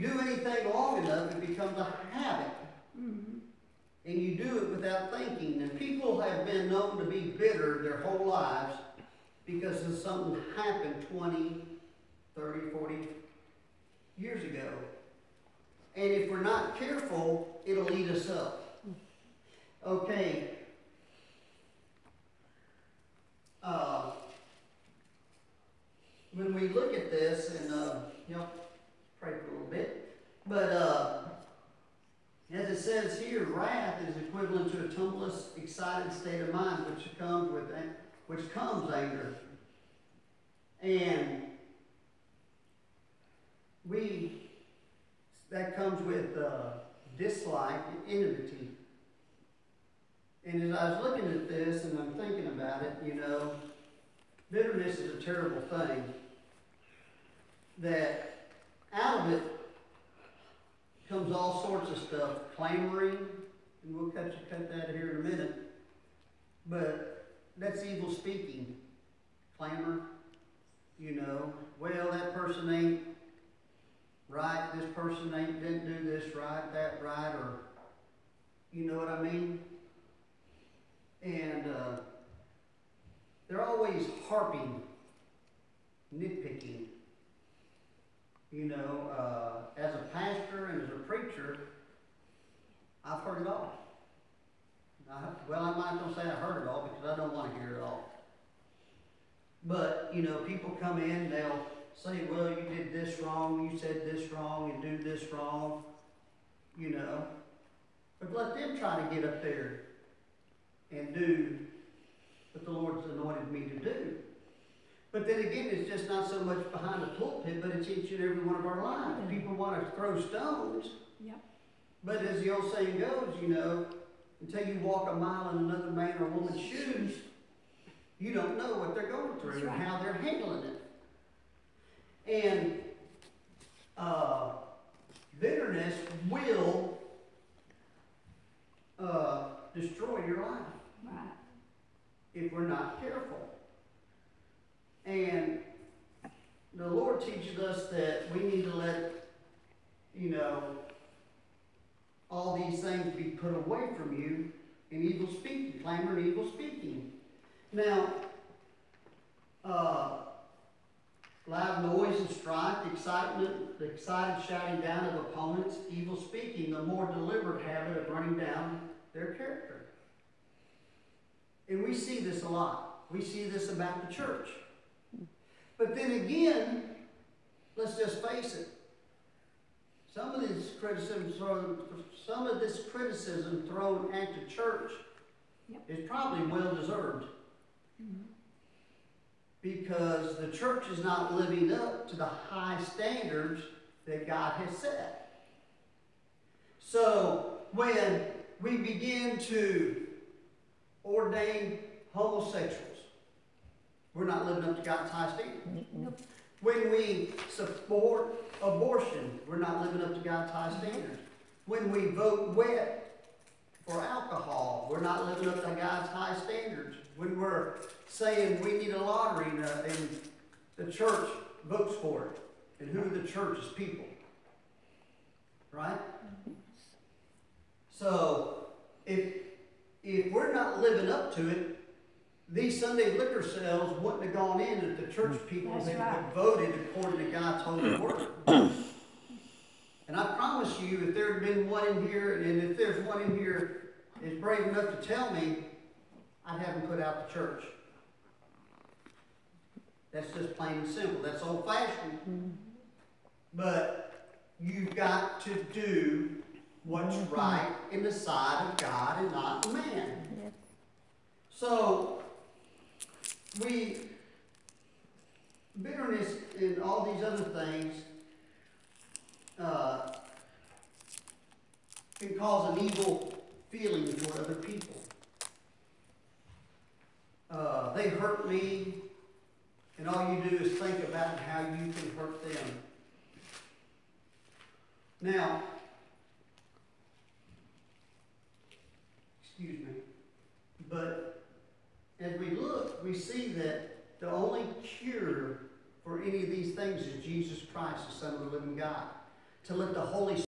do anything long enough, it becomes a habit. Mm-hmm. And you do it without thinking. And people have been known to be bitter their whole lives because of something that happened 20, 30, 40 years ago. And if we're not careful, it'll eat us up. Okay. When we look at this, and pray for a little bit, but as it says here, wrath is equivalent to a tumultuous, excited state of mind, which comes anger, and that comes with dislike and enmity. And as I was looking at this and I'm thinking about it, bitterness is a terrible thing. That out of it comes all sorts of stuff, clamoring, and we'll cut that here in a minute. But that's evil speaking. Clamor, well, that person ain't right, this person didn't do this right, that right, or you know what I mean? And they're always harping, nitpicking. As a pastor and as a preacher, I've heard it all. I'm not going to say I heard it all because I don't want to hear it all. But, people come in, they'll say, well, you did this wrong, you said this wrong, you do this wrong, But let them try to get up there and do what the Lord's anointed me to do. But then again, it's just not so much behind the pulpit, but it's each and every one of our lives. Mm-hmm. People want to throw stones. Yep. But as the old saying goes, until you walk a mile in another man or woman's shoes, you don't know what they're going through and how they're handling it. And bitterness will destroy your life if we're not careful. And the Lord teaches us that we need to let, all these things be put away from you in evil speaking, clamor and evil speaking. Now, loud noise and strife, the excited shouting down of opponents, evil speaking, the more deliberate habit of running down their character. And we see this a lot. We see this about the church. But then again, let's just face it. Some of this criticism thrown at the church is probably well deserved. Mm-hmm. Because the church is not living up to the high standards that God has set. So when we begin to ordain homosexuals, we're not living up to God's high standards. Nope. When we support abortion, we're not living up to God's high standards. When we vote wet for alcohol, we're not living up to God's high standards. When we're saying we need a lottery and the church votes for it, and who the church is people. Right? So, if we're not living up to it, these Sunday liquor sales wouldn't have gone in if the church people had voted according to God's holy word. And I promise you, if there had been one in here, and if there's one in here is brave enough to tell me, I'd have them put out the church. That's just plain and simple. That's old-fashioned. Mm-hmm. But you've got to do what's right in the sight of God and not man. Yes. So, bitterness and all these other things can cause an evil feeling toward other people. They hurt me, and all you do is think about how you can hurt them. Now, excuse me, but as we look, we see that the only cure for any of these things is Jesus Christ, the Son of the living God. to let the Holy